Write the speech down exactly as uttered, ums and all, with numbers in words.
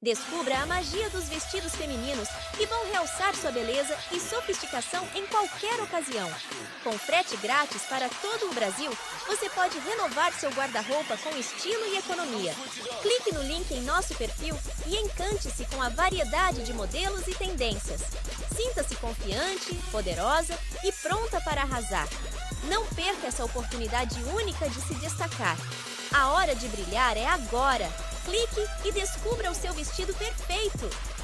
Descubra a magia dos vestidos femininos que vão realçar sua beleza e sofisticação em qualquer ocasião. Com frete grátis para todo o Brasil, você pode renovar seu guarda-roupa com estilo e economia. Clique no link em nosso perfil e encante-se com a variedade de modelos e tendências. Sinta-se confiante, poderosa e pronta para arrasar. Não perca essa oportunidade única de se destacar. A hora de brilhar é agora! Clique e descubra o seu vestido perfeito!